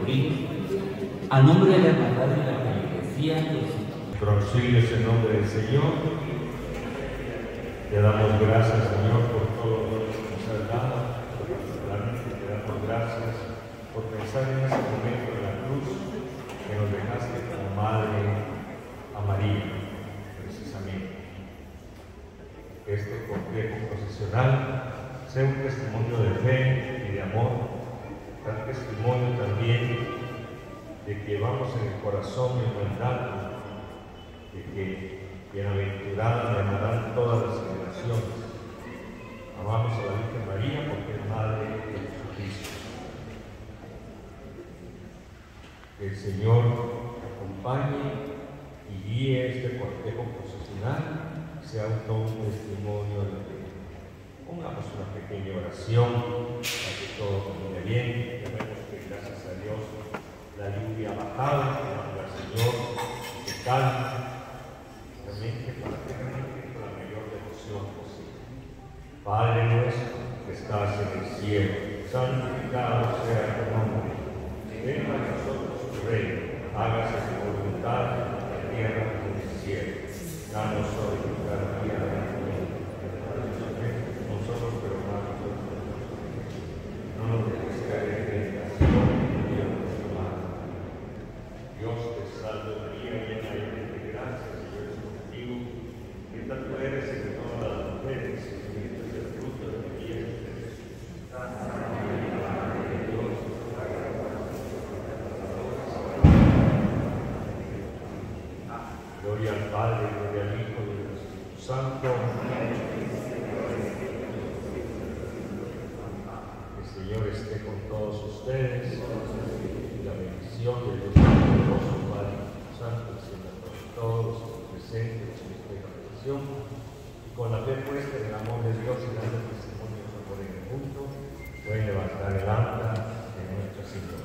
Morín, a nombre de la hermandad de la Feligresía de los Nuestro auxilio es en nombre del Señor. Te damos gracias, Señor, por todo lo que nos has dado. Particularmente te damos gracias por pensar en ese momento de la cruz que nos dejaste como madre a María, precisamente. Que este cortejo procesional sea un testimonio de fe y de amor, un testimonio también de que vamos en el corazón y en humildad, de que bienaventurada me amarán todas las generaciones. Amamos a la Virgen María porque es Madre de Jesucristo. Que el Señor acompañe y guíe este cortejo procesional, sea todo un testimonio de la fe. Pongamos una pequeña oración para que todo termine bien. Vemos que gracias a Dios la lluvia ha bajado, al Señor se calma. Realmente para que realmente con la mayor devoción posible. Padre nuestro que estás en el cielo, santificado sea tu nombre. Venga a nosotros tu reino, hágase tu voluntad en la tierra como en el cielo. Danos hoy cada día nuestro pan. Nosotros perdonamos nosotros. No nos dejes caer en tentación, y líbranos del mal. Dios te salve María, llena eres de gracia, el Señor es contigo. Bendita tú eres entre todas las mujeres, y bendito es el fruto de tu vientre, Jesús. Santa María, Madre de Dios, ruega por nosotros pecadores, gloria al Padre, gloria al Hijo, gloria al Espíritu Santo. El Señor esté con todos ustedes. Y la bendición de Dios Todopoderoso, Padre Santo, descienda sobre todos los presentes, los que estén en la bendición. Y con la fe puesta en el amor de Dios y dando testimonio de amor en el mundo, pueden levantar el alma de Nuestra Señora.